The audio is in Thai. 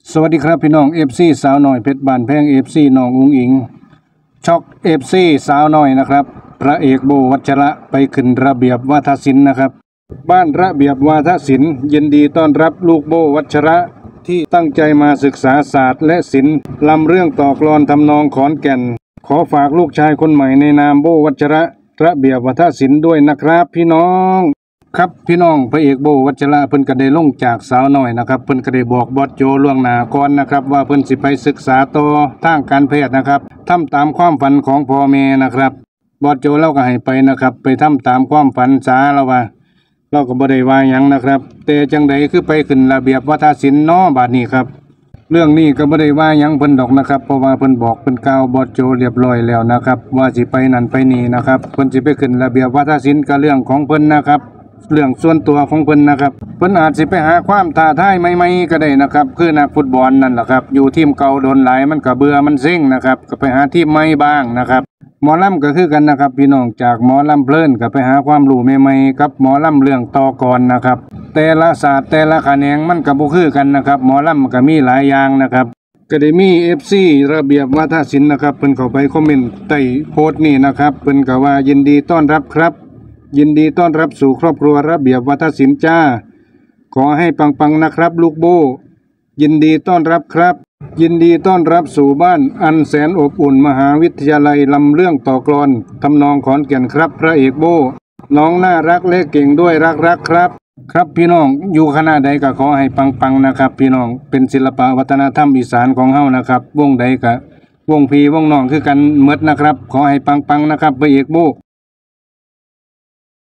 สวัสดีครับพี่น้องเอฟซีสาวหน่อยเพชรบานแพงเอฟซีน้องอุ้งอิงช็อกเอฟซีสาวหน่อยนะครับพระเอกโบวัชระไปขึ้นระเบียบวาทศิลป์นะครับบ้านระเบียบวาทศิลป์ยินดีต้อนรับลูกโบวัชระที่ตั้งใจมาศึกษาศาสตร์และศิลป์ลำเรื่องต่อกลอนทำนองขอนแก่นขอฝากลูกชายคนใหม่ในนามโบวัชระเบียบวาทศิลป์ด้วยนะครับพี่น้องครับพี่น้องพระเอกโบวัชระเพิ่นก็ได้ลงจากสาวน้อยนะครับเพิ่นก็ได้บอกบอสโจล่วงหน้าก่อนนะครับว่าเพิ่นสิไปศึกษาต่อทางการแพทย์นะครับทำตามความฝันของพ่อแม่นะครับบอสโจเล่าก็ให้ไปนะครับไปทำตามความฝันสาแล้วว่าเราก็บ่ได้ว่าหยังนะครับแต่จังใดคือไปขึ้นระเบียบวาทศิลป์น้อบาดนี้ครับเรื่องนี้ก็บ่ได้ว่าหยังเพิ่นดอกนะครับเพราะว่าเพิ่นบอกเพิ่นกล่าวบอสโจเรียบร้อยแล้วนะครับว่าสิไปนั่นไปนี่นะครับเพิ่นสิไปขึ้นระเบียบวาทศิลป์ก็เรื่องของเพิ่นนะครับเรื่องส่วนตัวของเพิ่นนะครับเพิ่นอาจสิไปหาความท้าทายใหม่ๆก็ได้นะครับคือนักฟุตบอลนั่นแหละครับอยู่ทีมเก่าโดนหลายมันก็เบื่อมันเซ็งนะครับก็ไปหาทีมใหม่บ้างนะครับหมอลำก็คือกันนะครับพี่น้องจากหมอลำเพลินก็ไปหาความรู้ใหม่ๆกับหมอลำเรื่องต่อกรนะครับแต่ละศาสตร์แต่ละแขนงมันก็บ่คือกันนะครับหมอลำก็มีหลายอย่างนะครับก็ได้มี FC ระเบียบวาทศิลป์นะครับเพิ่นเข้าไปคอมเมนต์ใต้โพสต์นี้นะครับเพิ่นก็ว่ายินดีต้อนรับครับยินดีต้อนรับสู่ครอบครัวระเบียบวาทศิลป์จ้าขอให้ปังๆนะครับลูกโบยินดีต้อนรับครับยินดีต้อนรับสู่บ้านอันแสนอบอุ่นมหาวิทยาลัยลำเรื่องต่อกลอนทำนองขอนแก่นครับพระเอกโบน้องน่ารักและเก่งด้วยรักครับครับพี่น้องอยู่คณะใดก็ขอให้ปังๆนะครับพี่น้องเป็นศิลปวัฒนธรรมอีสานของเฮานะครับวงใดก็วงพี่วงน้องคือกันหมดนะครับขอให้ปังๆนะครับพระเอกโบ